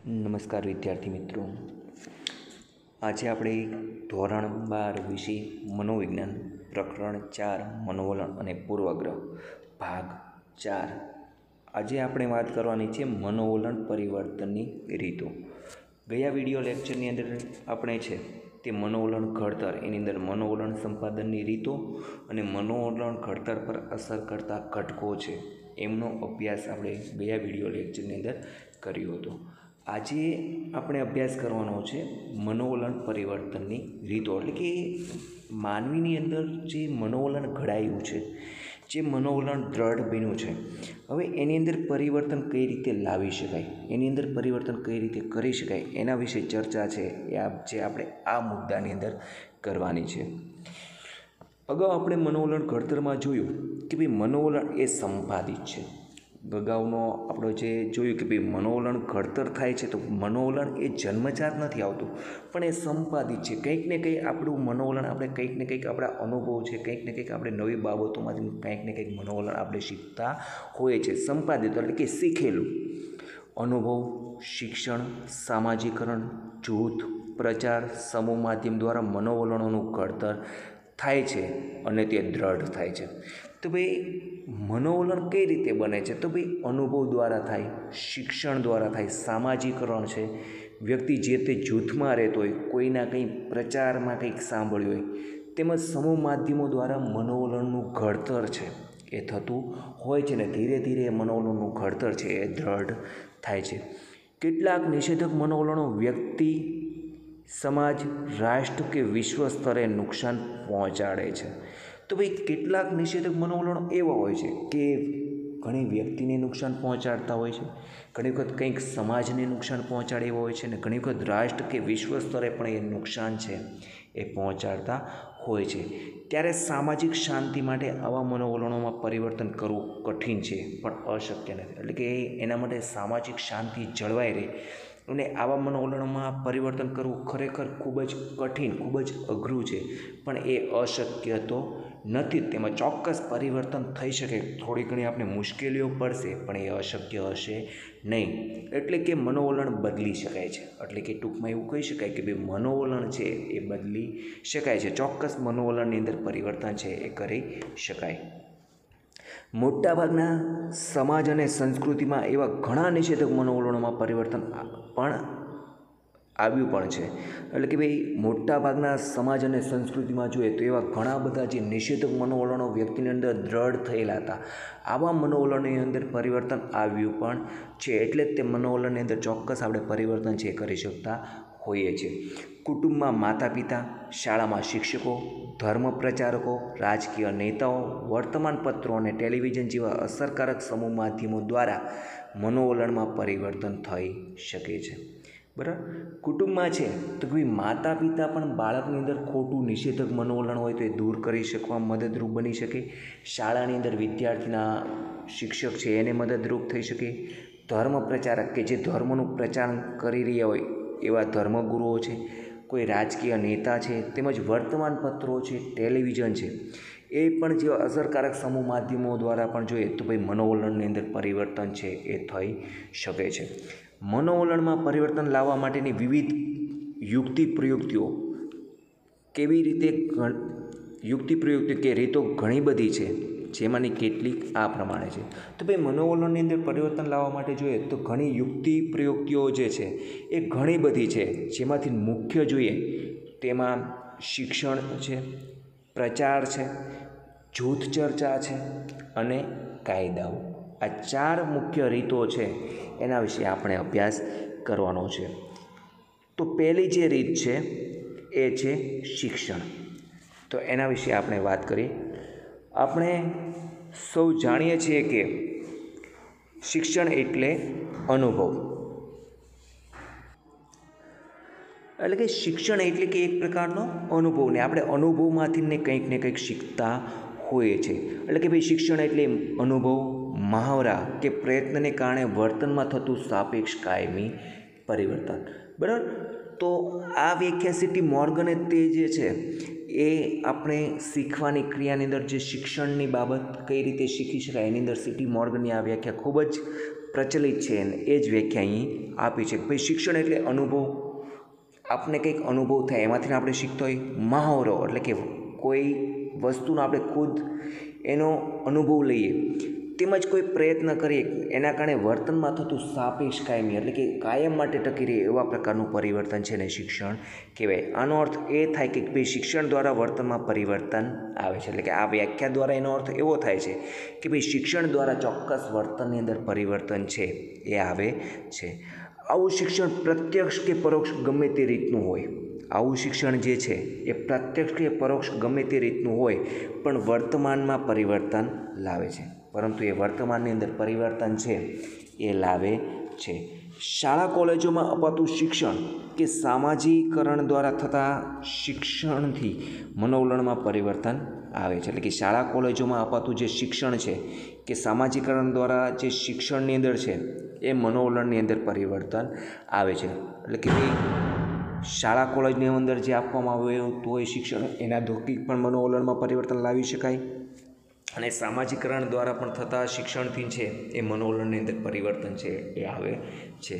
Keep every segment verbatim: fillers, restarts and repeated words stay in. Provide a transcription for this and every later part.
નમસ્કાર વિદ્યાર્થી મિત્રો, આજે આપણે ધોરણ બાર વિષય મનોવિજ્ઞાન પ્રકરણ ચાર મનોવલણ અને પૂર્વગ્રહ ભાગ ચાર. આજે આપણે વાત કરવાની છે મનોવલણ પરિવર્તનની રીતો. ગયા વિડીયો લેક્ચરની અંદર આપણે છે તે મનોવલણ ઘડતર, એની અંદર મનોવલણ સંપાદનની રીતો અને મનોવલણ ઘડતર પર અસર કરતા ઘટકો છે એમનો અભ્યાસ આપણે ગયા વિડીયો લેક્ચરની અંદર કર્યો હતો. આજે આપણે અભ્યાસ કરવાનો છે મનોવલણ પરિવર્તનની રીતો, એટલે કે માનવીની અંદર જે મનોવલણ ઘડાયું છે, જે મનોવલણ દ્રઢ બન્યું છે, હવે એની અંદર પરિવર્તન કઈ રીતે લાવી શકાય, એની અંદર પરિવર્તન કઈ રીતે કરી શકાય, એના વિશે ચર્ચા છે એ આપ જે આપણે આ મુદ્દાની અંદર કરવાની છે. અગાઉ આપણે મનોવલણ ઘડતરમાં જોયું કે ભાઈ મનોવલણ એ સંપાદિત છે. અગાઉનો આપણો જે જોયું કે ભાઈ મનોવલણ ઘડતર થાય છે તો મનોવલણ એ જન્મજાત નથી આવતું, પણ એ સંપાદિત છે. કંઈક ને કંઈક આપણું મનોવલણ આપણે કંઈક ને કંઈક આપણા અનુભવ છે, કંઈક ને કંઈક આપણે નવી બાબતોમાંથી કંઈક ને કંઈક મનોવલણ આપણે શીખતા હોઈએ છીએ. સંપાદિત એટલે કે શીખેલું અનુભવ, શિક્ષણ, સામાજિકરણ, જૂથ, પ્રચાર, સમૂહ માધ્યમ દ્વારા મનોવલણોનું ઘડતર થાય છે અને તે દ્રઢ થાય છે. તો ભાઈ મનોવલણ કઈ રીતે બને છે? તો ભાઈ અનુભવ દ્વારા થાય, શિક્ષણ દ્વારા થાય, સામાજિકરણ છે, વ્યક્તિ જે તે જૂથમાં રહેતો હોય, કોઈના કંઈ પ્રચારમાં કંઈક સાંભળ્યું હોય, તેમજ સમૂહ માધ્યમો દ્વારા મનોવલણનું ઘડતર છે એ થતું હોય છે ને ધીરે ધીરે મનોવલણનું ઘડતર છે એ દ્રઢ થાય છે. કેટલાક નિષેધક મનોવલણો વ્યક્તિ, સમાજ, રાષ્ટ્ર કે વિશ્વ સ્તરે નુકસાન પહોંચાડે છે. તો ભાઈ કેટલાક નિષેધક મનોવલણો એવા હોય છે કે ઘણી વ્યક્તિને નુકસાન પહોંચાડતા હોય છે, ઘણી વખત કંઈક સમાજને નુકસાન પહોંચાડે એવા હોય છે અને ઘણી વખત રાષ્ટ્ર કે વિશ્વ સ્તરે પણ એ નુકસાન છે એ પહોંચાડતા હોય છે. ત્યારે સામાજિક શાંતિ માટે આવા મનોવલણોમાં પરિવર્તન કરવું કઠિન છે પણ અશક્ય નથી. એટલે કે એના માટે સામાજિક શાંતિ જળવાઈ રહે અને આવા મનોવલણોમાં પરિવર્તન કરવું ખરેખર ખૂબ જ કઠિન, ખૂબ જ અઘરું છે, પણ એ અશક્ય તો નથી. તેમાં ચોક્કસ પરિવર્તન થઈ શકે, થોડી ઘણી આપણે મુશ્કેલીઓ પડશે પણ એ અશક્ય હશે નહીં. એટલે કે મનોવલણ બદલી શકાય છે. એટલે કે ટૂંકમાં એવું કહી શકાય કે ભાઈ મનોવલણ છે એ બદલી શકાય છે, ચોક્કસ મનોવલણની અંદર પરિવર્તન છે એ કરી શકાય. મોટાભાગના સમાજ અને સંસ્કૃતિમાં એવા ઘણા નિષેધક મનોવલણોમાં પરિવર્તન પણ આવ્યું પણ છે. એટલે કે ભાઈ મોટાભાગના સમાજ અને સંસ્કૃતિમાં જોઈએ તો એવા ઘણા બધા જે નિષેધક મનોવલણો વ્યક્તિની અંદર દ્રઢ થયેલા હતા, આવા મનોવલણની અંદર પરિવર્તન આવ્યું પણ છે. એટલે જ તે મનોવલણની અંદર ચોક્કસ આપણે પરિવર્તન છે કરી શકતા હોઈએ છીએ. કુટુંબમાં માતા પિતા, શાળામાં શિક્ષકો, ધર્મ પ્રચારકો, રાજકીય નેતાઓ, વર્તમાનપત્રો અને ટેલિવિઝન જેવા અસરકારક સમૂહ માધ્યમો દ્વારા મનોવલણમાં પરિવર્તન થઈ શકે છે. બરાબર, કુટુંબમાં છે તો ભાઈ માતા પિતા પણ બાળકની અંદર ખોટું નિષેધક મનોવલણ હોય તો એ દૂર કરી શકવામાં મદદરૂપ બની શકે. શાળાની અંદર વિદ્યાર્થીના શિક્ષક છે એને મદદરૂપ થઈ શકે. ધર્મ પ્રચારક કે જે ધર્મનું પ્રચાર કરી રહ્યા હોય એવા ધર્મગુરુઓ છે, કોઈ રાજકીય નેતા છે, તેમજ વર્તમાનપત્રો છે, ટેલિવિઝન છે, એ પણ જે અસરકારક સમૂહ માધ્યમો દ્વારા પણ જોઈએ તો ભાઈ મનોવલણની અંદર પરિવર્તન છે એ થઈ શકે છે. મનોવલણમાં પરિવર્તન લાવવા માટેની વિવિધ યુક્તિ પ્રયુક્તિઓ કેવી રીતે યુક્તિ પ્રયુક્તિ કે રીતો ઘણી બધી છે, જેમાંની કેટલીક આ પ્રમાણે છે. તો ભાઈ મનોવલણની અંદર પરિવર્તન લાવવા માટે જોઈએ તો ઘણી યુક્તિ પ્રયુક્તિઓ જે છે એ ઘણી બધી છે, જેમાંથી મુખ્ય જોઈએ તેમાં શિક્ષણ છે, પ્રચાર છે, જૂથ ચર્ચા છે અને કાયદાઓ. આ ચાર મુખ્ય રીતો છે એના વિશે આપણે અભ્યાસ કરવાનો છે. તો પહેલી જે રીત છે એ છે શિક્ષણ. તો એના વિશે આપણે વાત કરીએ. આપણે સૌ જાણીએ છીએ કે શિક્ષણ એટલે અનુભવ. એટલે કે શિક્ષણ એટલે કે એક પ્રકારનો અનુભવ, ને આપણે અનુભવમાંથી ને કંઈક ને કંઈક શીખતા હોઈએ છીએ. એટલે કે ભાઈ શિક્ષણ એટલે અનુભવ, મહાવરા કે પ્રયત્નને કારણે વર્તનમાં થતું સાપેક્ષ કાયમી પરિવર્તન. બરાબર, તો આ વ્યાખ્યા સીટી મોર્ગને તે જે છે એ આપણે શીખવાની ક્રિયાની અંદર જે શિક્ષણની બાબત કઈ રીતે શીખી શકાય એની અંદર સીટી મોર્ગનની આ વ્યાખ્યા ખૂબ જ પ્રચલિત છે અને એ જ વ્યાખ્યા અહીં આપી છે. ભાઈ શિક્ષણ એટલે અનુભવ, આપને કંઈક અનુભવ થાય એમાંથી આપણે શીખતો હોય. મહાવરો એટલે કે કોઈ વસ્તુનો આપણે ખુદ એનો અનુભવ લઈએ, તેમજ કોઈ પ્રયત્ન કરીએ એના કારણે વર્તનમાં થતું સાપેક્ષ કાયમી એટલે કે કાયમ માટે ટકી રહે એવા પ્રકારનું પરિવર્તન છે ને શિક્ષણ કહેવાય. આનો અર્થ એ થાય કે ભાઈ શિક્ષણ દ્વારા વર્તનમાં પરિવર્તન આવે છે. એટલે કે આ વ્યાખ્યા દ્વારા એનો અર્થ એવો થાય છે કે ભાઈ શિક્ષણ દ્વારા ચોક્કસ વર્તનની અંદર પરિવર્તન છે એ આવે છે. આવું શિક્ષણ પ્રત્યક્ષ કે પરોક્ષ ગમે તે રીતનું હોય, આવું શિક્ષણ જે છે એ પ્રત્યક્ષ કે પરોક્ષ ગમે તે રીતનું હોય પણ વર્તમાનમાં પરિવર્તન લાવે છે. પરંતુ એ વર્તમાનની અંદર પરિવર્તન છે એ લાવે છે. શાળા કોલેજોમાં અપાતું શિક્ષણ કે સામાજિકરણ દ્વારા થતા શિક્ષણથી મનોવલણમાં પરિવર્તન આવે છે. એટલે કે શાળા કોલેજોમાં અપાતું જે શિક્ષણ છે કે સામાજિકરણ દ્વારા જે શિક્ષણની અંદર છે એ મનોવલણની અંદર પરિવર્તન આવે છે. એટલે કે ભાઈ શાળા કોલેજની અંદર જે આપવામાં આવતું હોય શિક્ષણ એના ધોકી પણ મનોવલણમાં પરિવર્તન લાવી શકાય, અને સામાજિકરણ દ્વારા પણ થતા શિક્ષણથી છે એ મનોવલણની અંદર પરિવર્તન છે એ આવે છે.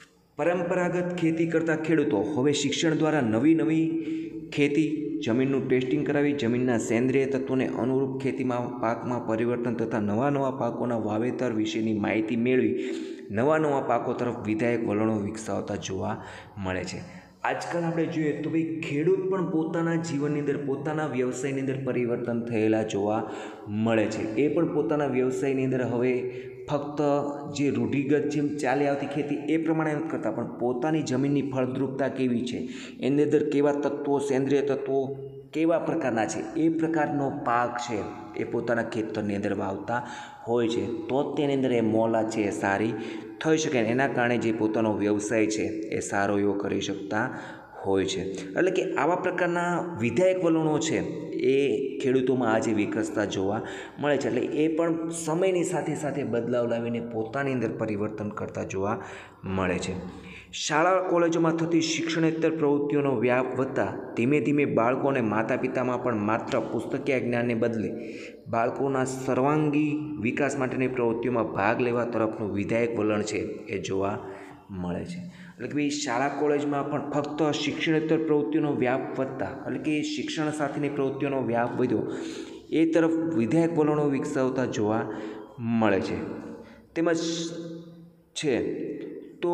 પરંપરાગત ખેતી કરતા ખેડૂતો હવે શિક્ષણ દ્વારા નવી નવી ખેતી, જમીનનું ટેસ્ટિંગ કરાવી જમીનના સેન્દ્રિય તત્વોને અનુરૂપ ખેતીમાં પાકમાં પરિવર્તન તથા નવા નવા પાકોના વાવેતર વિશેની માહિતી મેળવી નવા નવા પાકો તરફ વિધાયક વલણો વિકસાવતા જોવા મળે છે. આજકાલ આપણે જોઈએ તો ભાઈ ખેડૂત પણ પોતાના જીવનની અંદર પોતાના વ્યવસાયની અંદર પરિવર્તન થયેલા જોવા મળે છે. એ પણ પોતાના વ્યવસાયની અંદર હવે ફક્ત જે રૂઢિગત જેમ ચાલી આવતી ખેતી એ પ્રમાણે નથી કરતા, પણ પોતાની જમીનની ફળદ્રુપતા કેવી છે, એની અંદર કેવા તત્વો, સેન્દ્રિય તત્વો કેવા પ્રકારના છે એ પ્રકારનો પાક છે એ પોતાના ખેતરની અંદર વાવતા હોય છે. તો જ તેની અંદર એ મોલા છે એ સારી થઈ શકે. એના કારણે જે પોતાનો વ્યવસાય છે એ સારો એવો કરી શકતા હોય છે. એટલે કે આવા પ્રકારના વિધાયક વલણો છે એ ખેડૂતોમાં આજે વિકસતા જોવા મળે છે. એટલે એ પણ સમયની સાથે સાથે બદલાવ લાવીને પોતાની અંદર પરિવર્તન કરતા જોવા મળે છે. શાળા કોલેજોમાં થતી શિક્ષણેતર પ્રવૃત્તિઓનો વ્યાપ વધતા ધીમે ધીમે બાળકો અને માતા પિતામાં પણ માત્ર પુસ્તકીય જ્ઞાનને બદલે બાળકોના સર્વાંગી વિકાસ માટેની પ્રવૃત્તિઓમાં ભાગ લેવા તરફનું વિધાયક વલણ છે એ જોવા મળે છે. એટલે કે ભાઈ શાળા કોલેજમાં પણ ફક્ત શિક્ષણેતર પ્રવૃત્તિઓનો વ્યાપ વધતા એટલે કે શિક્ષણ સાથેની પ્રવૃત્તિઓનો વ્યાપ વધ્યો એ તરફ વિધાયક વલણો વિકસાવતા જોવા મળે છે. તેમજ છે તો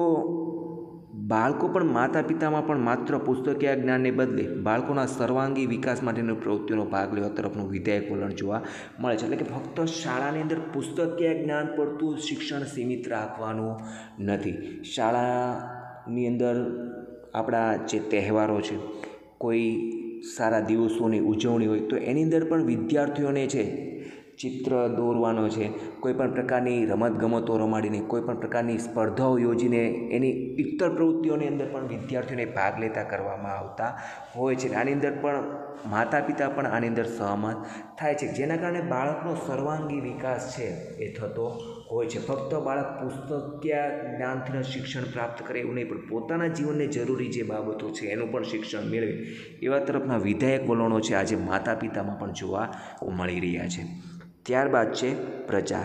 બાળકો પણ માતા પિતામાં પણ માત્ર પુસ્તકીય જ્ઞાનને બદલે બાળકોના સર્વાંગી વિકાસ માટેની પ્રવૃત્તિઓનો ભાગ લેવા તરફનું વિધાયક વલણ જોવા મળે છે. એટલે કે ફક્ત શાળાની અંદર પુસ્તકીય જ્ઞાન પડતું શિક્ષણ સીમિત રાખવાનું નથી. શાળાની અંદર આપણા જે તહેવારો છે, કોઈ સારા દિવસોની ઉજવણી હોય તો એની અંદર પણ વિદ્યાર્થીઓને છે ચિત્ર દોરવાનો છે, કોઈપણ પ્રકારની રમતગમતો રમાડીને, કોઈપણ પ્રકારની સ્પર્ધાઓ યોજીને એની ઇતર પ્રવૃત્તિઓની અંદર પણ વિદ્યાર્થીઓને ભાગ લેતા કરવામાં આવતા હોય છે. આની અંદર પણ માતા પિતા પણ આની અંદર સહમત થાય છે, જેના કારણે બાળકનો સર્વાંગી વિકાસ છે એ થતો હોય છે. ફક્ત બાળક પુસ્તકીય જ્ઞાનથી શિક્ષણ પ્રાપ્ત કરે એવું નહીં, પણ પોતાના જીવનને જરૂરી જે બાબતો છે એનું પણ શિક્ષણ મેળવે એવા તરફના વિધાયક વલણો છે આજે માતા પિતામાં પણ જોવા મળી રહ્યા છે. ત્યારબાદ છે પ્રચાર.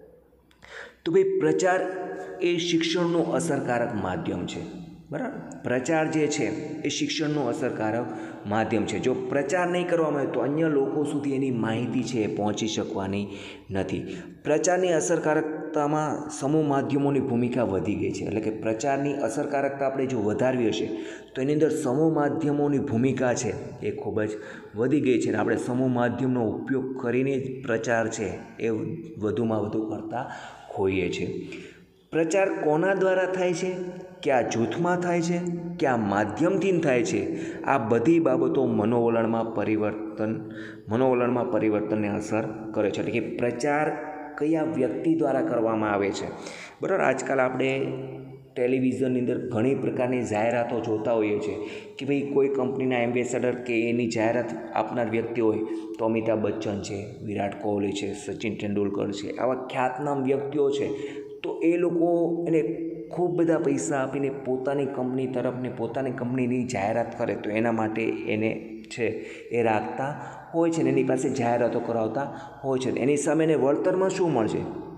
તો ભાઈ પ્રચાર એ શિક્ષણનું અસરકારક માધ્યમ છે. બરાબર, પ્રચાર જે છે એ શિક્ષણનું અસરકારક માધ્યમ છે. જો પ્રચાર નહીં કરવામાં આવે તો અન્ય લોકો સુધી એની માહિતી છે એ પહોંચી શકવાની નથી. પ્રચારની અસરકારકતામાં સમૂહ માધ્યમોની ભૂમિકા વધી ગઈ છે. એટલે કે પ્રચારની અસરકારકતા આપણે જો વધારવી હશે તો એની અંદર સમૂહ માધ્યમોની ભૂમિકા છે એ ખૂબ જ વધી ગઈ છે. અને આપણે સમૂહ માધ્યમનો ઉપયોગ કરીને જ પ્રચાર છે એ વધુમાં વધુ કરતા હોઈએ છીએ. પ્રચાર કોના દ્વારા થાય છે, કયા જૂથમાં થાય છે, કયા માધ્યમથી થાય છે, આ બધી બાબતો મનોવલણમાં પરિવર્તન મનોવલણમાં પરિવર્તનને અસર કરે છે. એટલે કે પ્રચાર કયા વ્યક્તિ દ્વારા કરવામાં આવે છે. બરાબર, આજકાલ આપણે ટેલિવિઝનની અંદર ઘણી પ્રકારની જાહેરાતો જોતા હોઈએ છીએ કે ભાઈ કોઈ કંપનીના એમ્બેસેડર કે એની જાહેરાત આપનાર વ્યક્તિ હોય તો અમિતાભ બચ્ચન છે, વિરાટ કોહલી છે, સચિન તેંડુલકર છે, આવા ખ્યાતનામ વ્યક્તિઓ છે. તો એ લોકો એને ખૂબ બધા પૈસા આપીને પોતાની કંપની તરફને પોતાની કંપનીની જાહેરાત કરે તો એના માટે એને છે એ રાખતા હોય છે ને એની પાસે જાહેરાતો કરાવતા હોય છે. એની સામે એને વળતરમાં શું મળશે તો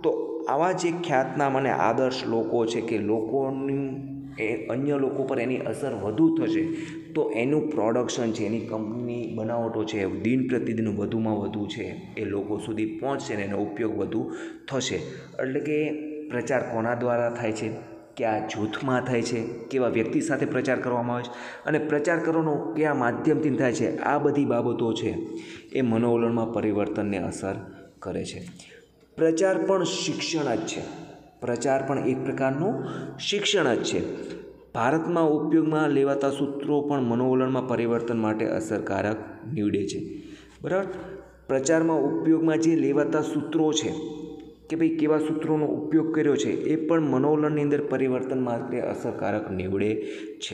આવા જે ખ્યાતનામ અને આદર્શ લોકો છે કે લોકોની એ અન્ય લોકો પર એની અસર વધુ થશે તો એનું પ્રોડક્શન છે, એની કંપની બનાવટો છે, દિન પ્રતિદિન વધુમાં વધુ છે એ લોકો સુધી પહોંચશે ને એનો ઉપયોગ વધુ થશે. એટલે કે પ્રચાર કોના દ્વારા થાય છે, કયા જૂથમાં થાય છે, કેવા વ્યક્તિ સાથે પ્રચાર કરવામાં આવે છે અને પ્રચાર કરવાનો કયા માધ્યમથી થાય છે, આ બધી બાબતો છે એ મનોવલણમાં પરિવર્તનને અસર કરે છે. પ્રચાર પણ શિક્ષણ જ છે. પ્રચાર પણ એક પ્રકારનું શિક્ષણ જ છે. ભારતમાં ઉપયોગમાં લેવાતા સૂત્રો પણ મનોવલણમાં પરિવર્તન માટે અસરકારક નીવડે છે. બરાબર. પ્રચારમાં ઉપયોગમાં જે લેવાતા સૂત્રો છે કે ભાઈ કેવા સૂત્રોનો ઉપયોગ કર્યો છે એ પણ મનોવલણની અંદર પરિવર્તન માટે અસરકારક નીવડે છે.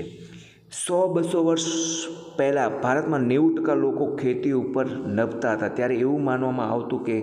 સો બસો વર્ષ પહેલાં ભારતમાં નેવું ટકા લોકો ખેતી ઉપર નભતા હતા. ત્યારે એવું માનવામાં આવતું કે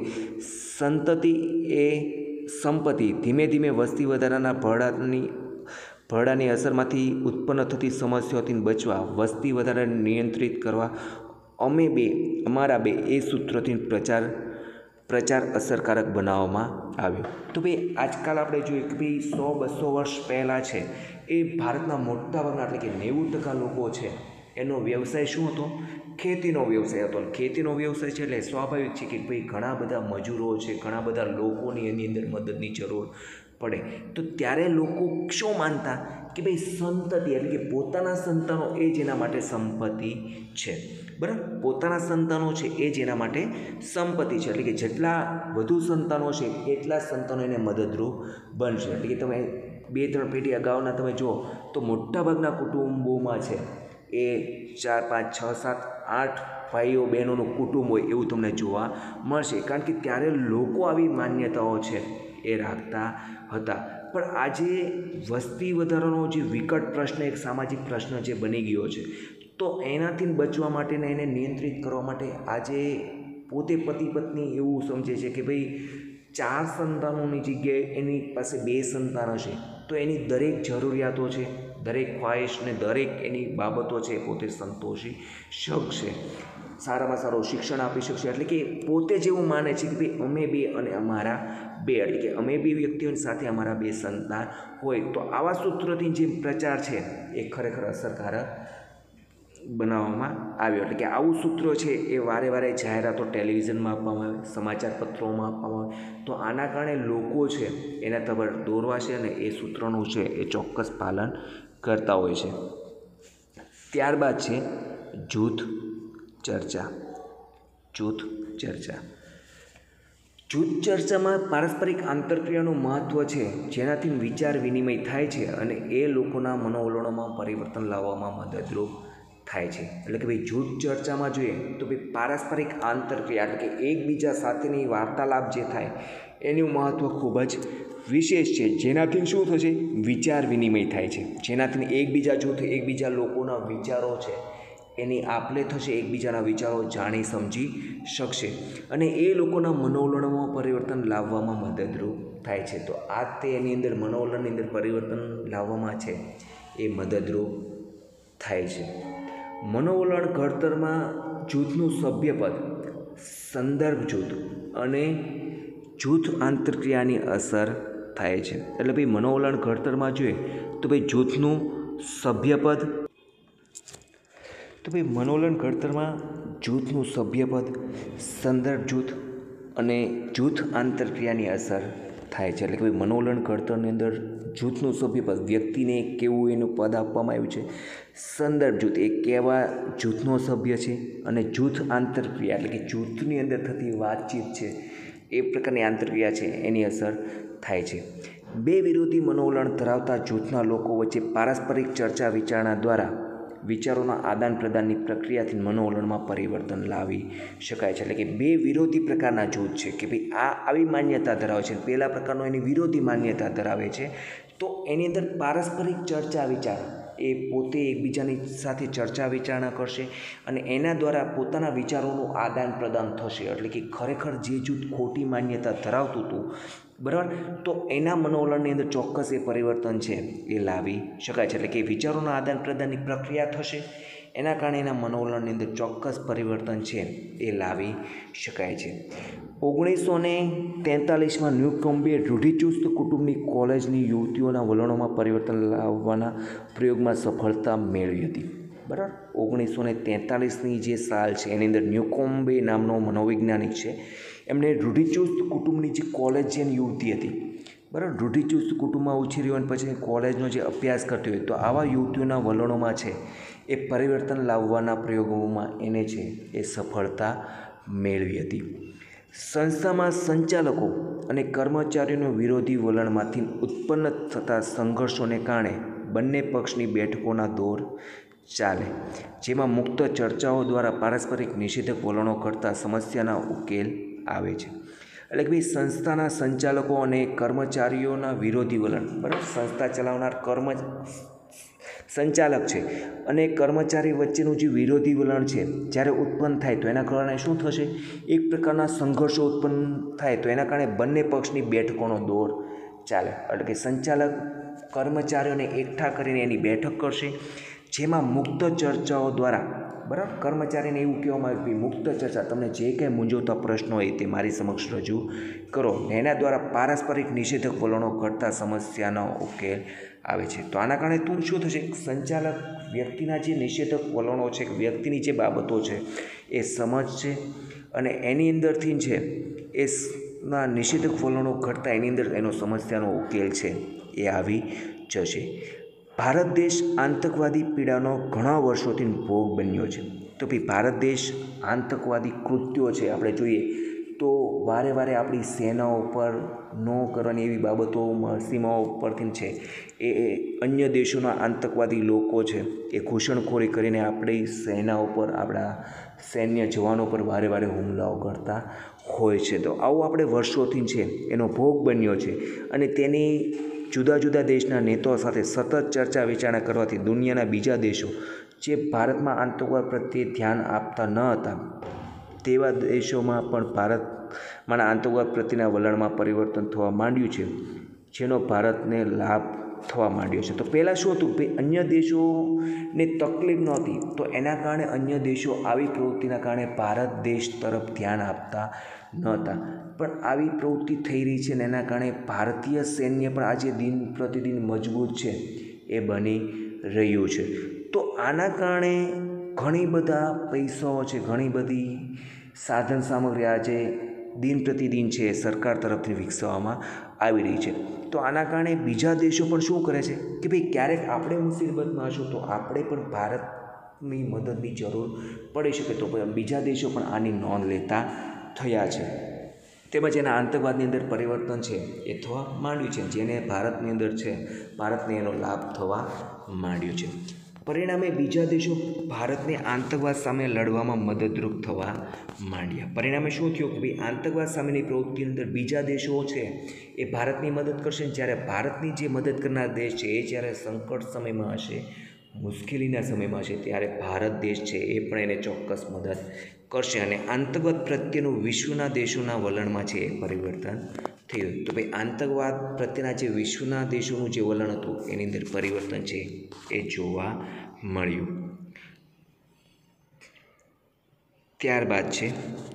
સંતતિ એ સંપત્તિ. ધીમે ધીમે વસ્તી વધારાના ભરડાની ભરડાની અસરમાંથી ઉત્પન્ન થતી સમસ્યાઓથી બચવા, વસ્તી વધારાને નિયંત્રિત કરવા અમે બે અમારા બે એ સૂત્રોથી પ્રચાર પ્રચાર અસરકારક બનાવવામાં આવ્યો. તો ભાઈ આજકાલ આપણે જોઈએ કે ભાઈ સો બસો વર્ષ પહેલાં છે એ ભારતના મોટાભાગના એટલે કે નેવું ટકા લોકો છે એનો વ્યવસાય શું હતો? ખેતીનો વ્યવસાય હતો. ખેતીનો વ્યવસાય છે એટલે સ્વાભાવિક છે કે ભાઈ ઘણા બધા મજૂરો છે, ઘણા બધા લોકોની એની અંદર મદદની જરૂર પડે. તો ત્યારે લોકો શું માનતા કે ભાઈ સંતતિ એટલે કે પોતાના સંતાનો એ જ એના માટે સંપત્તિ છે. બરાબર. પોતાના સંતાનો છે એ જ એના માટે સંપત્તિ છે. એટલે કે જેટલા વધુ સંતાનો છે એટલા સંતાનો એને મદદરૂપ બનશે. એટલે કે તમે બે ત્રણ પેઢી અગાઉના તમે જુઓ તો મોટાભાગના કુટુંબોમાં છે એ ચાર પાંચ છ સાત આઠ ભાઈઓ બહેનોનું કુટુંબ હોય એવું તમને જોવા મળશે. કારણ કે ત્યારે લોકો આવી માન્યતાઓ છે એ રાખતા હતા. પણ આજે વસ્તી વધારાનો જે વિકટ પ્રશ્ન, એક સામાજિક પ્રશ્ન જે બની ગયો છે, તો એનાથી બચવા માટે ને એને નિયંત્રિત કરવા માટે આજે પોતે પતિ પત્ની એવું સમજે છે કે ભાઈ ચાર સંતાનોની જગ્યાએ એની પાસે બે સંતાન હશે તો એની દરેક જરૂરિયાતો છે, દરેક ખ્વાહિશ ને દરેક એની બાબતો છે પોતે સંતોષી શકશે, સારામાં સારું શિક્ષણ આપી શકશે. એટલે કે પોતે જેવું માને છે કે ભાઈ અમે બે અને અમારા બે એટલે કે અમે બે વ્યક્તિઓની સાથે અમારા બે સંતાન હોય. તો આવા સૂત્રોથી જે પ્રચાર છે એ ખરેખર અસરકારક બનાવવામાં આવ્યો. એટલે કે આવું સૂત્રો છે એ વારે વારે જાહેરાતો ટેલિવિઝનમાં આપવામાં આવે, સમાચાર પત્રોમાં આપવામાં આવે. તો આના કારણે લોકો છે એના તરફ દોરવાશે અને એ સૂત્રોનું છે એ ચોક્કસ પાલન કરતા હોય છે. ત્યારબાદ છે જૂથ ચર્ચા. જૂથ ચર્ચા જૂથ ચર્ચામાં પારસ્પરિક આંતરક્રિયાનું મહત્ત્વ છે, જેનાથી વિચાર વિનિમય થાય છે અને એ લોકોના મનોવલણોમાં પરિવર્તન લાવવામાં મદદરૂપ થાય છે. એટલે કે ભાઈ જૂથ ચર્ચામાં જોઈએ તો ભાઈ પારસ્પરિક આંતરક્રિયા એટલે કે એકબીજા સાથેની વાર્તાલાપ જે થાય એનું મહત્ત્વ ખૂબ જ વિશેષ છે. જેનાથી શું થશે? વિચાર વિનિમય થાય છે. જેનાથી એકબીજા જૂથ એકબીજા લોકોના વિચારો છે એની આપલે થશે, એકબીજાના વિચારો જાણી સમજી શકશે અને એ લોકોના મનોવલણોમાં પરિવર્તન લાવવામાં મદદરૂપ થાય છે. તો આ તે એની અંદર મનોવલણની અંદર પરિવર્તન લાવવામાં છે એ મદદરૂપ થાય છે. મનોવલણ ઘડતરમાં જૂથનું સભ્યપદ, સંદર્ભ જૂથ અને જૂથ આંતરક્રિયાની અસર થાય છે. એટલે ભાઈ મનોવલણ ઘડતરમાં જોઈએ તો ભાઈ જૂથનું સભ્યપદ તો ભાઈ મનોવલણ ઘડતરમાં જૂથનું સભ્યપદ, સંદર્ભ જૂથ અને જૂથ આંતરક્રિયાની અસર થાય છે. એટલે કે ભાઈ મનોવલણ ઘડતરની અંદર જૂથનું સભ્યપદ, વ્યક્તિને કેવું એનું પદ આપવામાં આવ્યું છે, સંદર્ભ જૂથ એ કેવા જૂથનો સભ્ય છે અને જૂથ આંતરક્રિયા એટલે કે જૂથની અંદર થતી વાતચીત છે એ પ્રકારની આંતરક્રિયા છે એની અસર થાય છે. બે વિરોધી મનોવલણ ધરાવતા જૂથના લોકો વચ્ચે પારસ્પરિક ચર્ચા વિચારણા દ્વારા વિચારોના આદાન પ્રદાનની પ્રક્રિયાથી મનોવલણમાં પરિવર્તન લાવી શકાય છે. એટલે કે બે વિરોધી પ્રકારના જૂથ છે કે ભાઈ આ આવી માન્યતા ધરાવે છે, પહેલા પ્રકારનો એની વિરોધી માન્યતા ધરાવે છે, તો એની અંદર પારસ્પરિક ચર્ચા વિચાર એ પોતે એકબીજાની સાથે ચર્ચા વિચારણા કરશે અને એના દ્વારા પોતાના વિચારોનું આદાન પ્રદાન થશે. એટલે કે ખરેખર જે જૂથ ખોટી માન્યતા ધરાવતું હતું બરાબર. તો એના મનોવલણની અંદર ચોક્કસ એ પરિવર્તન છે એ લાવી શકાય છે. એટલે કે વિચારોના આદાન પ્રદાનની પ્રક્રિયા થશે, એના કારણે એના મનોવલણની અંદર ચોક્કસ પરિવર્તન છે એ લાવી શકાય છે. ઓગણીસો ને તેતાલીસમાં ન્યુકોમ્બે રૂઢિચુસ્ત કુટુંબની કોલેજની યુવતીઓના વલણોમાં પરિવર્તન લાવવાના પ્રયોગમાં સફળતા મેળવી હતી. બરાબર. ઓગણીસો ને તેતાલીસની જે સાલ છે એની અંદર ન્યુકોમ્બે નામનો મનોવૈજ્ઞાનિક છે, એમણે રૂઢિચુસ્ત કુટુંબની જે કોલેજ જે યુવતી હતી, બરાબર, રૂઢિચુસ્ત કુટુંબમાં ઉછેરી હોય અને પછી કોલેજનો જે અભ્યાસ કરતી હોય, તો આવા યુવતીઓના વલણોમાં છે એ પરિવર્તન લાવવાના પ્રયોગોમાં એને છે એ સફળતા મેળવી હતી. સંસ્થામાં સંચાલકો અને કર્મચારીઓના વિરોધી વલણમાંથી ઉત્પન્ન થતા સંઘર્ષોને કારણે બંને પક્ષની બેઠકોના દોર ચાલે, જેમાં મુક્ત ચર્ચાઓ દ્વારા પારસ્પરિક નિષેધક વલણો કરતાં સમસ્યાના ઉકેલ આવે છે. એટલે કે ભાઈ સંસ્થાના સંચાલકો અને કર્મચારીઓના વિરોધી વલણ, બરાબર, સંસ્થા ચલાવનાર કર્મ સંચાલક છે અને કર્મચારી વચ્ચેનું જે વિરોધી વલણ છે જ્યારે ઉત્પન્ન થાય તો એના કારણે શું થશે, એક પ્રકારના સંઘર્ષો ઉત્પન્ન થાય, તો એના કારણે બંને પક્ષની બેઠકોનો દોર ચાલે. એટલે કે સંચાલક કર્મચારીઓને એકઠા કરીને એની બેઠક કરશે, જેમાં મુક્ત ચર્ચાઓ દ્વારા, બરાબર, કર્મચારીને એવું કહેવામાં આવે કે મુક્ત ચર્ચા, તમને જે કંઈ મૂંઝવતા પ્રશ્નો હોય તે મારી સમક્ષ રજૂ કરો, એના દ્વારા પારસ્પરિક નિષેધક વલણો કરતા સમસ્યાનો ઉકેલ આવે છે. તો આના કારણે તું શું થશે, સંચાલક વ્યક્તિના જે નિષેધક વલણો છે, વ્યક્તિની જે બાબતો છે એ સમજશે અને એની અંદરથી છે એ ના નિષેધક વલણો કરતાં એની અંદર એનો સમસ્યાનો ઉકેલ છે એ આવી જશે. ભારત દેશ આતંકવાદી પીડાનો ઘણા વર્ષોથી ભોગ બન્યો છે. તો ભાઈ ભારત દેશ આતંકવાદી કૃત્યો છે આપણે જોઈએ તો વારે વારે આપણી સેનાઓ પર ન કરવાની એવી બાબતો સીમાઓ પરથી છે એ અન્ય દેશોના આતંકવાદી લોકો છે એ ઘૂસણખોરી કરીને આપણી સેનાઓ પર, આપણા સૈન્ય જવાનો પર વારે વારે હુમલાઓ કરતા હોય છે. તો આવું આપણે વર્ષોથી છે એનો ભોગ બન્યો છે અને તેની જુદા જુદા દેશના નેતાઓ સાથે સતત ચર્ચા વિચારણા કરવાથી દુનિયાના બીજા દેશો જે ભારતમાં આતંકવાદ પ્રત્યે ધ્યાન આપતા ન હતા તેવા દેશોમાં પણ ભારતમાં આતંકવાદ પ્રત્યેના વલણમાં પરિવર્તન થવા માંડ્યું છે, જેનો ભારતને લાભ થવા માંડ્યો છે. તો પહેલાં શું હતું ભાઈ, અન્ય દેશોને તકલીફ નહોતી, તો એના કારણે અન્ય દેશો આવી પ્રવૃત્તિના કારણે ભારત દેશ તરફ ધ્યાન આપતા નહોતા. પણ આવી પ્રવૃત્તિ થઈ રહી છે ને એના કારણે ભારતીય સૈન્ય પણ આજે દિન પ્રતિદિન મજબૂત છે એ બની રહ્યું છે. તો આના કારણે ઘણી બધા પૈસાઓ છે, ઘણી બધી સાધન સામગ્રી આજે દિન પ્રતિદિન છે સરકાર તરફથી વિકસાવવામાં આવી રહી છે. તો આના કારણે બીજા દેશો પણ શું કરે છે કે ભાઈ ક્યારેક આપણે મુસીબતમાં હશું તો આપણે પણ ભારતની મદદની જરૂર પડી શકે, તો બીજા દેશો પણ આની નોંધ લેતા થયા છે. તેમજ એના આતંકવાદની અંદર પરિવર્તન છે એ થવા માંડ્યું છે, જેને ભારતની અંદર છે ભારતને એનો લાભ થવા માંડ્યો છે. પરિણામે બીજા દેશો ભારતને આતંકવાદ સામે લડવામાં મદદરૂપ થવા માંડ્યા. પરિણામે શું થયું કે ભાઈ આતંકવાદ સામેની પ્રવૃત્તિની અંદર બીજા દેશો છે એ ભારતની મદદ કરશે, જ્યારે ભારતની જે મદદ કરનાર દેશ છે એ જ્યારે સંકટ સમયમાં હશે, મુશ્કેલીના સમયમાં હશે, ત્યારે ભારત દેશ છે એ પણ એને ચોક્કસ મદદ કરશે અને આતંકવાદ પ્રત્યેનું વિશ્વના દેશોના વલણમાં છે એ પરિવર્તન થયું. તો ભાઈ આતંકવાદ પ્રત્યેના જે વિશ્વના દેશોનું જે વલણ હતું એની અંદર પરિવર્તન છે એ જોવા મળ્યું. ત્યારબાદ છે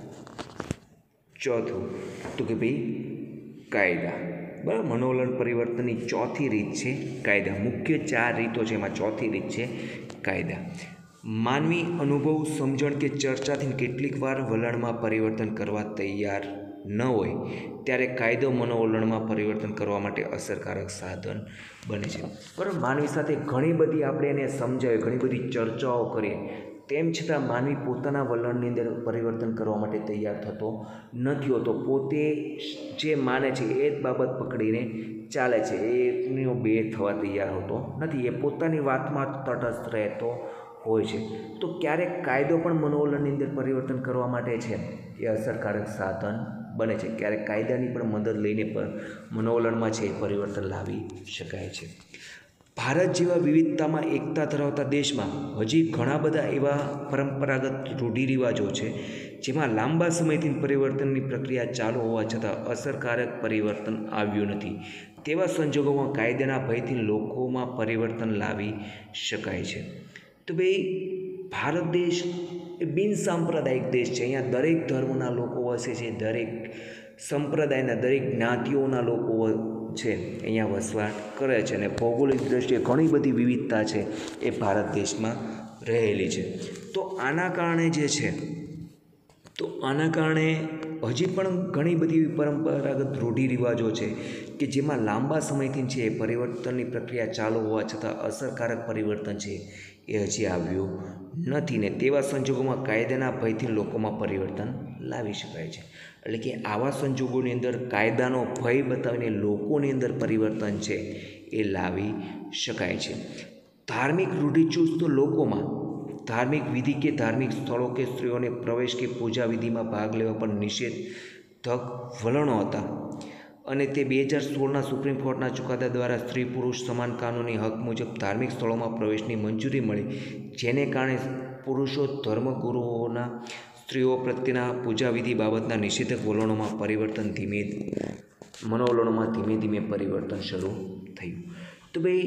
ચોથું, તો કે ભાઈ કાયદા, બરાબર, મનોવલણ પરિવર્તનની ચોથી રીત છે કાયદા. મુખ્ય ચાર રીતો છે, એમાં ચોથી રીત છે કાયદા. માનવી અનુભવ, સમજણ કે ચર્ચાથી કેટલીક વાર વલણમાં પરિવર્તન કરવા તૈયાર ન હોય ત્યારે કાયદો મનોવલણમાં પરિવર્તન કરવા માટે અસરકારક સાધન બને છે. બરાબર, માનવી સાથે ઘણી બધી આપણે એને સમજાવીએ, ઘણી બધી ચર્ચાઓ કરીએ, તેમ છતાં માનવી પોતાના વલણની અંદર પરિવર્તન કરવા માટે તૈયાર થતો નથી હોતો. પોતે જે માને છે એ જ બાબત પકડીને ચાલે છે, એનો બે થવા તૈયાર હોતો નથી, એ પોતાની વાતમાં તટસ્થ રહેતો હોય છે. તો ક્યારેક કાયદો પણ મનોવલણની અંદર પરિવર્તન કરવા માટે છે એ અસરકારક સાધન બને છે. ક્યારેક કાયદાની પણ મદદ લઈને પણ મનોવલણમાં છે એ પરિવર્તન લાવી શકાય છે. ભારત જેવા વિવિધતામાં એકતા ધરાવતા દેશમાં હજી ઘણા બધા એવા પરંપરાગત રૂઢિરિવાજો છે જેમાં લાંબા સમયથી પરિવર્તનની પ્રક્રિયા ચાલુ હોવા છતાં અસરકારક પરિવર્તન આવ્યું નથી. તેવા સંજોગોમાં કાયદાના ભયથી લોકોમાં પરિવર્તન લાવી શકાય છે. તો ભાઈ ભારત દેશ એ બિન સાંપ્રદાયિક દેશ છે. અહીંયા દરેક ધર્મના લોકો વસે છે, દરેક સંપ્રદાયના, દરેક જ્ઞાતિઓના લોકો છે અહીંયા વસવાટ કરે છે અને ભૌગોલિક દૃષ્ટિએ ઘણી બધી વિવિધતા છે એ ભારત દેશમાં રહેલી છે. તો આના કારણે જે છે તો આના કારણે હજી પણ ઘણી બધી પરંપરાગત રૂઢિરિવાજો છે કે જેમાં લાંબા સમયથી છે એ પરિવર્તનની પ્રક્રિયા ચાલુ હોવા છતાં અસરકારક પરિવર્તન છે એ હજી આવ્યું નથી ને તેવા સંજોગોમાં કાયદાના ભયથી લોકોમાં પરિવર્તન લાવી શકાય છે. એટલે કે આવા સંજોગોની અંદર કાયદાનો ભય બતાવીને લોકોની અંદર પરિવર્તન છે એ લાવી શકાય છે. ધાર્મિક રૂઢિચુસ્ત લોકોમાં ધાર્મિક વિધિ કે ધાર્મિક સ્થળો કે સ્ત્રીઓને પ્રવેશ કે પૂજા વિધિમાં ભાગ લેવા પર નિષેધક વલણો હતા અને તે બે હજાર સોળના સુપ્રીમ કોર્ટના ચુકાદા દ્વારા સ્ત્રી પુરુષ સમાન કાનૂની હક મુજબ ધાર્મિક સ્થળોમાં પ્રવેશની મંજૂરી મળી, જેને કારણે પુરુષો ધર્મગુરુઓના સ્ત્રીઓ પ્રત્યેના પૂજાવિધિ બાબતના નિષેધક વલણોમાં પરિવર્તન ધીમે મનોવલણોમાં ધીમે ધીમે પરિવર્તન શરૂ થયું. તો ભાઈ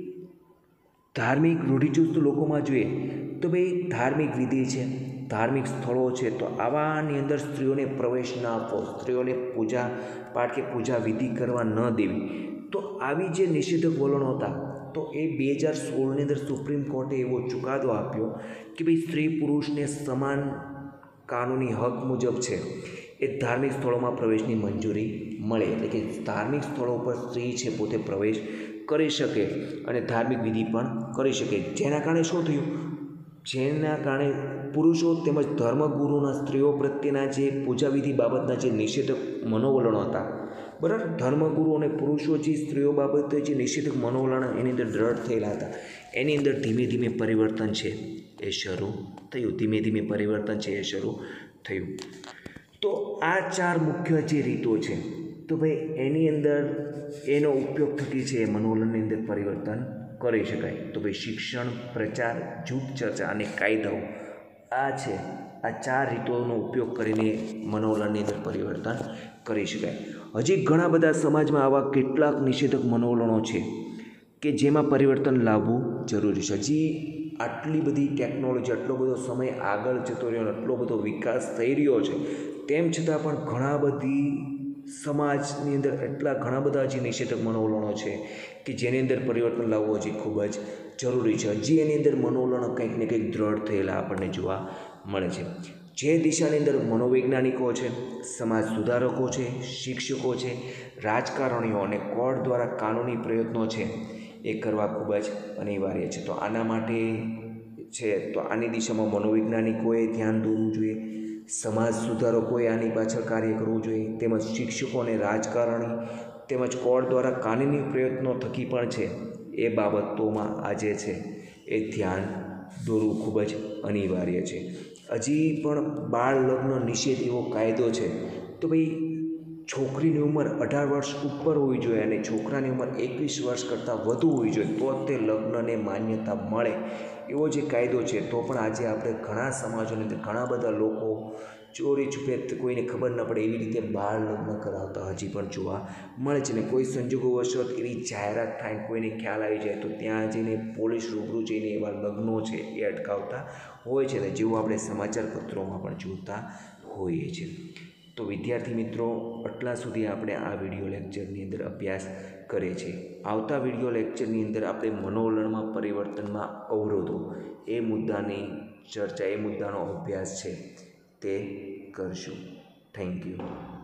ધાર્મિક રૂઢિચુસ્ત લોકોમાં જોઈએ તો ભાઈ ધાર્મિક વિધિ છે, ધાર્મિક સ્થળો છે, તો આવાની અંદર સ્ત્રીઓને પ્રવેશ ના આપવો, સ્ત્રીઓને પૂજા પાઠ કે પૂજા વિધિ કરવા ન દેવી. તો આવી જે નિષેધક વલણો હતા તો એ બે હજાર સોળની અંદર સુપ્રીમ કોર્ટે એવો ચુકાદો આપ્યો કે ભાઈ સ્ત્રી પુરુષને સમાન કાનૂની હક મુજબ છે એ ધાર્મિક સ્થળોમાં પ્રવેશની મંજૂરી મળે. એટલે કે ધાર્મિક સ્થળો પર સ્ત્રી છે પોતે પ્રવેશ કરી શકે અને ધાર્મિક વિધિ પણ કરી શકે. જેના કારણે શું થયું, જેના કારણે પુરુષો તેમજ ધર્મગુરુના સ્ત્રીઓ પ્રત્યેના જે પૂજાવિધિ બાબતના જે નિષેધક મનોવલણો હતા, બરાબર, ધર્મગુરુ અને પુરુષો જે સ્ત્રીઓ બાબતે જે નિષેધક મનોવલણ એની અંદર દ્રઢ થયેલા હતા એની અંદર ધીમે ધીમે પરિવર્તન છે એ શરૂ થયું. ધીમે ધીમે પરિવર્તન છે એ શરૂ થયું. તો આ ચાર મુખ્ય જે રીતો છે તો ભાઈ એની અંદર એનો ઉપયોગ થકી છે એ મનોવલણની અંદર પરિવર્તન કરી શકાય. તો ભાઈ શિક્ષણ, પ્રચાર, જૂથ ચર્ચા અને કાયદાઓ, આ છે આ ચાર રીતોનો ઉપયોગ કરીને મનોવલણની અંદર પરિવર્તન કરી શકાય. હજી ઘણા બધા સમાજમાં આવા કેટલાક નિષેધક મનોવલણો છે કે જેમાં પરિવર્તન લાવવું જરૂરી છે. હજી આટલી બધી ટેકનોલોજી, આટલો બધો સમય આગળ જતો રહ્યો, આટલો બધો વિકાસ થઈ રહ્યો છે, તેમ છતાં પણ ઘણા બધી સમાજની અંદર એટલા ઘણા બધા હજી નિષેધક મનોવલણો છે કે જેની અંદર પરિવર્તન લાવવું હજી ખૂબ જ જરૂરી છે. હજી એની અંદર મનોવલણો કંઈક ને કંઈક દ્રઢ થયેલા આપણને જોવા મળે છે. જે દિશાની અંદર મનોવૈજ્ઞાનિકો છે, સમાજ સુધારકો છે, શિક્ષકો છે, રાજકારણીઓ અને કોર્ટ દ્વારા કાનૂની પ્રયત્નો છે એ કરવા ખૂબ જ અનિવાર્ય છે. તો આના માટે છે તો આની દિશામાં મનોવૈજ્ઞાનિકોએ ધ્યાન દોરવું જોઈએ, સમાજ સુધારકોએ આની પાછળ કાર્ય કરવું જોઈએ, તેમજ શિક્ષકો અને રાજકારણી તેમજ કોર્ટ દ્વારા કાનૂની પ્રયત્નો થકી પણ છે એ બાબતોમાં આજે છે એ ધ્યાન દોરવું ખૂબ જ અનિવાર્ય છે. હજી પણ બાળ લગ્ન નિષેધ એવો કાયદો છે તો ભાઈ છોકરીની ઉંમર અઢાર વર્ષ ઉપર હોવી જોઈએ અને છોકરાની ઉંમર એકવીસ વર્ષ કરતાં વધુ હોવી જોઈએ તો તે લગ્નને માન્યતા મળે એવો જે કાયદો છે. તો પણ આજે આપણે ઘણા સમાજોની અંદર ઘણા બધા લોકો ચોરી છુપે કોઈને ખબર ન પડે એવી રીતે બાળ લગ્ન કરાવતા હજી પણ જોવા મળે છે. ને કોઈ સંજોગોવશત એવી જાહેરાત થાય, કોઈને ખ્યાલ આવી જાય તો ત્યાં જઈને પોલીસ રૂબરૂ જઈને એવા લગ્નો છે એ અટકાવતા હોય છે ને જેવું આપણે સમાચાર પત્રોમાં પણ જોતા હોઈએ છીએ. તો વિદ્યાર્થી મિત્રો, આટલા સુધી આપણે આ વિડીયો લેક્ચરની અંદર અભ્યાસ કરીએ છીએ. આવતા વિડીયો લેક્ચરની અંદર આપણે મનોવલણમાં પરિવર્તનમાં અવરોધો એ મુદ્દાની ચર્ચા, એ મુદ્દાનો અભ્યાસ છે તે કરશું. Thank you.